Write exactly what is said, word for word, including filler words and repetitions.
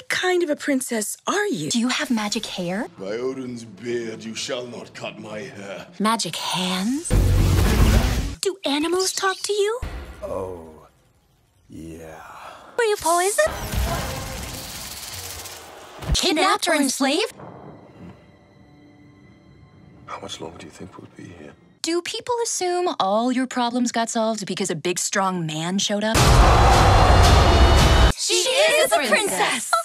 What kind of a princess are you? Do you have magic hair? By Odin's beard, you shall not cut my hair. Magic hands? Do animals talk to you? Oh, yeah. Were you poisoned? Kidnapped or enslaved? How much longer do you think we'll be here? Do people assume all your problems got solved because a big, strong man showed up? She, she is, is a princess! princess.